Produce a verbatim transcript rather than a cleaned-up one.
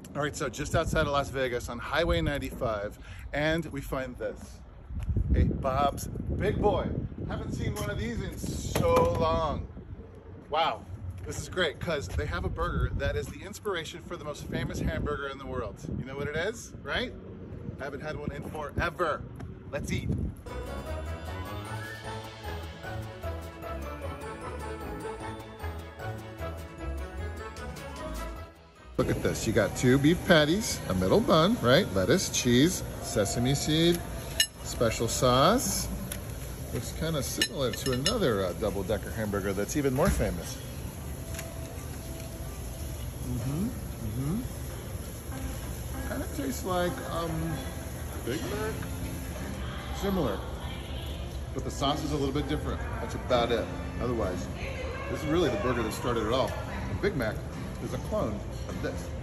All right, so just outside of Las Vegas on Highway ninety-five, and we find this, a Bob's Big Boy. Haven't seen one of these in so long. Wow, this is great because they have a burger that is the inspiration for the most famous hamburger in the world. You know what it is, right? I haven't had one in forever. Let's eat. Look at this, you got two beef patties, a middle bun, right? Lettuce, cheese, sesame seed, special sauce. Looks kind of similar to another uh, double-decker hamburger that's even more famous. Mm-hmm, mm-hmm. Kind of tastes like um, Big Mac. Similar, but the sauce is a little bit different. That's about it. Otherwise, this is really the burger that started it all. The Big Mac is a clone of this.